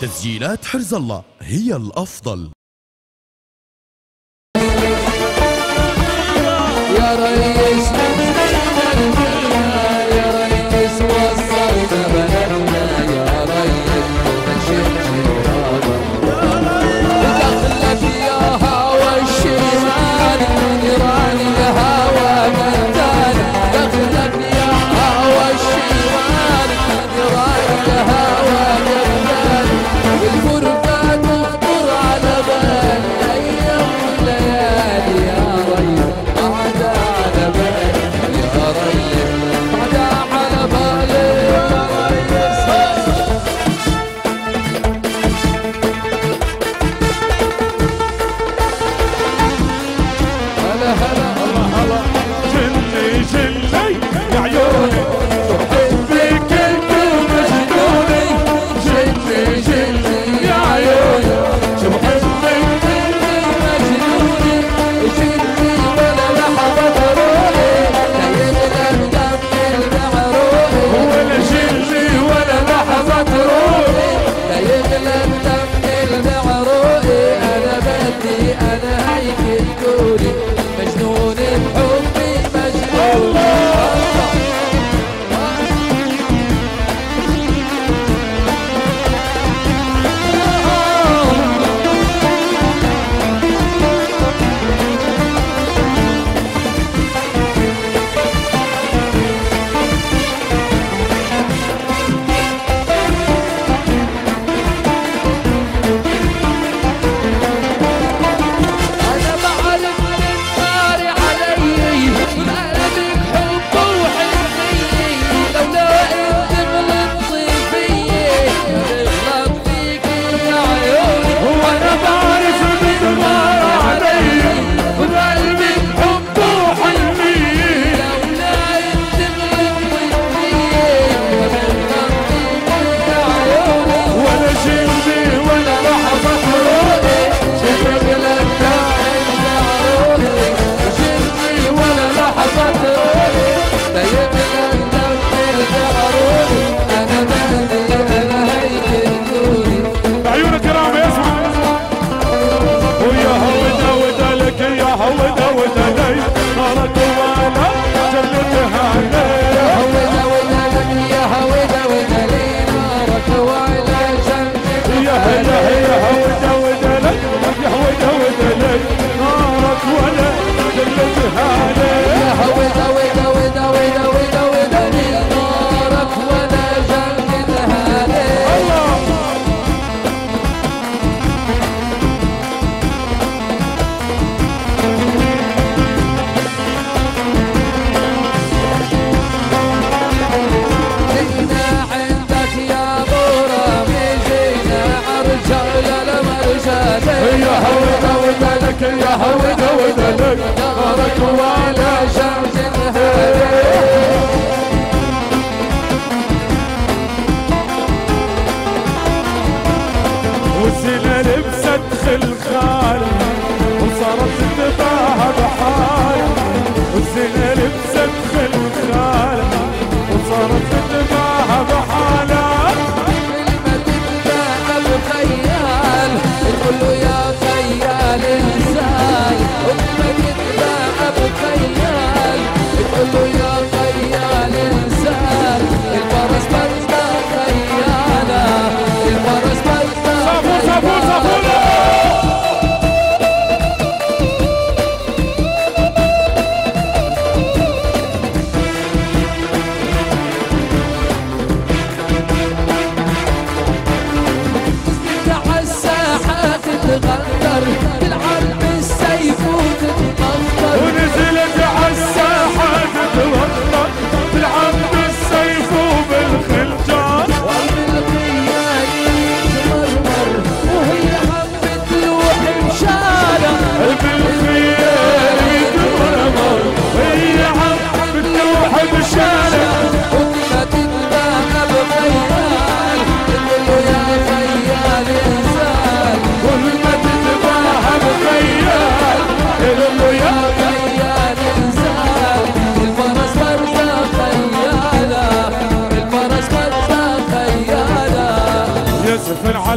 تسجيلات حرز الله هي الأفضل. يا ريس يا ريس وصلنا بلدنا يا ريس نشد دخلك يا هوى الشمال نيران الهوى مدان دخلك يا هوى الشمال نيران الهوى مدان الفرقة تخطر على بال أيام وليالي يا ريس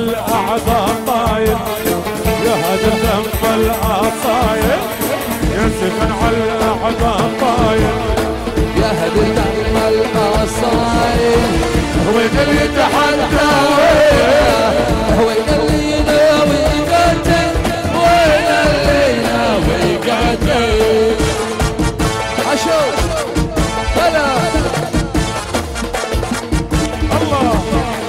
الأعضاء طاير يهدر دم الأصايل ياسف على الأعضاء طاير يهدر دم الأصايل وين اللي يتحدى وين اللي يناوي يقاتل وين اللي يناوي يقاتل عشو هلا الله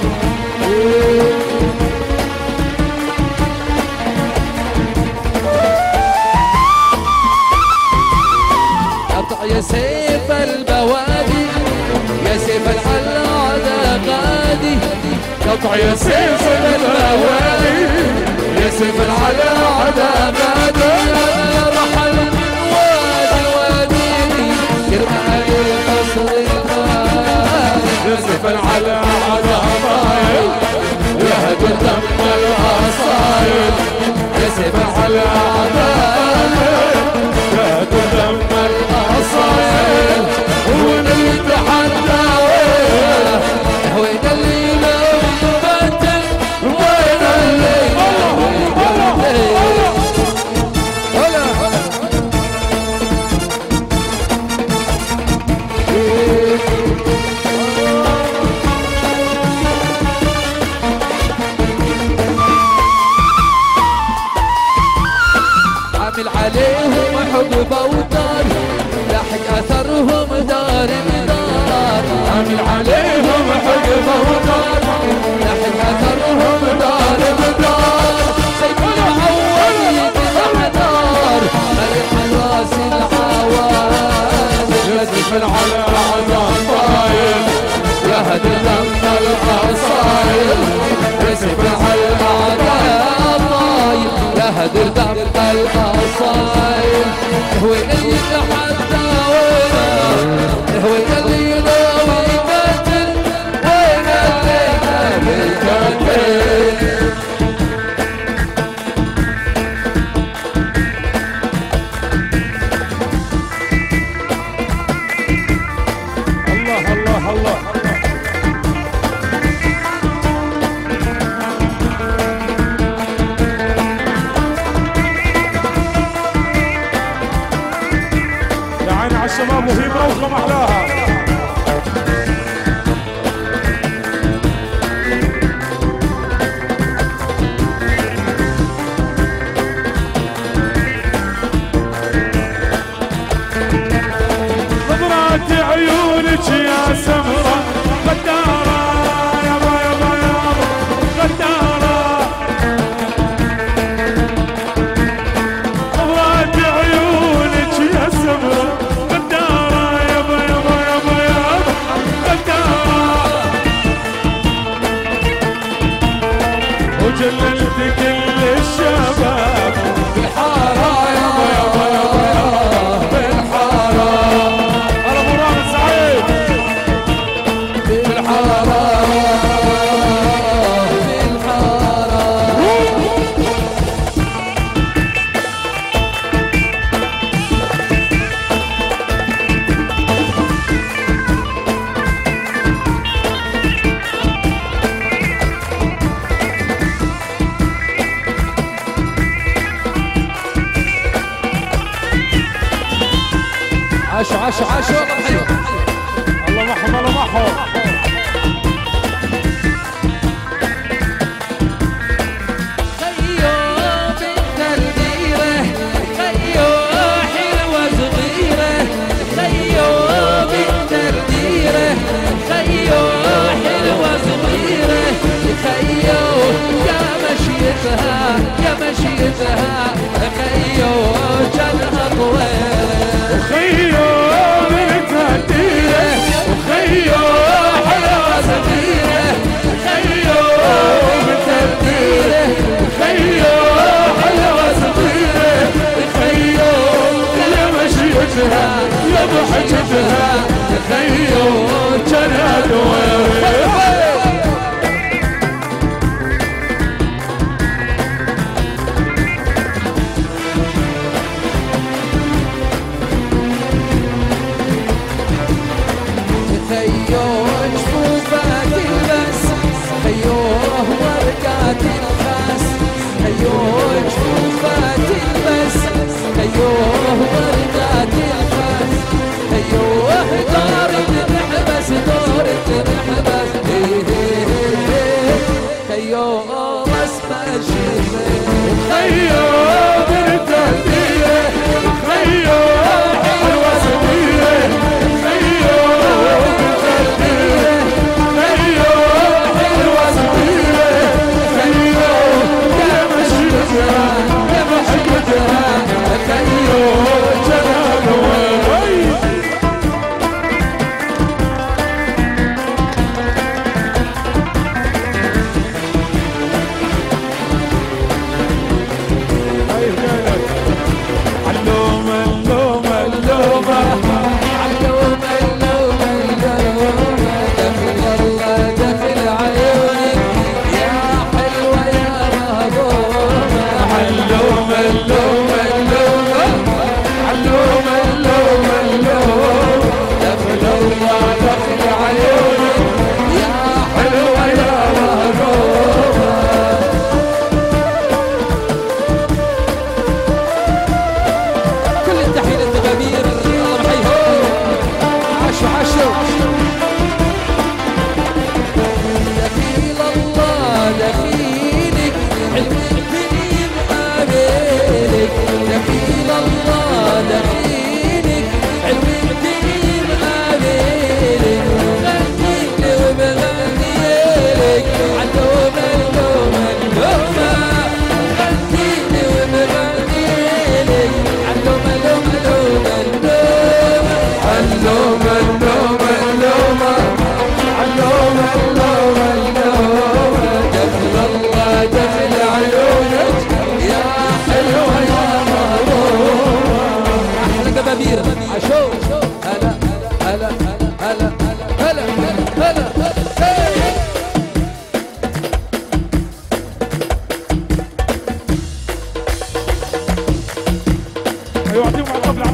قطع يا سيف البوادي يا سيف العلا غادي قطع يا سيف البوادي يا سيف العلا غادي رحل وادي واديني يرمى القصر الغالي يا سيف العلا طاير يهدر دم الأصايل يا سيف العلا يهدر دم الأصايل وين اللي يتحدى وين اللي يناوي يقاتل وين اللي يناوي يقاتل هلا عامل عليهم حب بوتار لاحق اثرهم دار بدار عامل عليهم حب بوتار لاحق اثرهم دار بدار سيف الاول بمحضار ملك راس العوام ياسف العلا طاير يهدر دم الاصايل يسف على الطاير يهدر دم الاصايل وين اللي يتحدى وين اللي يناوي يقاتل وين اللي يناوي يقاتل الله الله الله يا عيني على الشباب وهي مروخة محلاها نظرات عيونك يا سمرة غدارة يابا يابا يابا غدارة نظرات عيونك يا سمرة غدارة يابا يابا يابا يابا غدارة وجللت كل الشباب بالحارة يابا يابا يابا يابا بالحارة هلا ابو رامي سعيد بالحارة بالحارة عاشوا عاشوا عاشوا حلو الله معهم الله معهم خيو بنت الديرة خيو حلوة صغيرة خيو بنت الديرة خيو حلوة صغيرة خيو يا مشيتها يا مشيتها خيو جنها طويل خيو بنت الديرة خيو حلوة صغيرة خيو بنت الديرة خيو حلوة صغيرة خيو يا مشيتها يا ضحكتها خيو جنها طويل خيو جفوفك البس خيو ورقات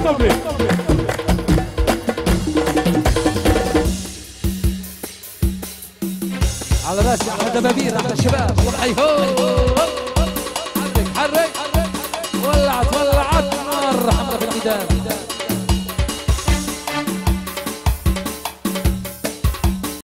الطبلة. على راسي احلى دبابير احلى شباب الله يحييهم. حرك ولعت نار حمله في الميدان.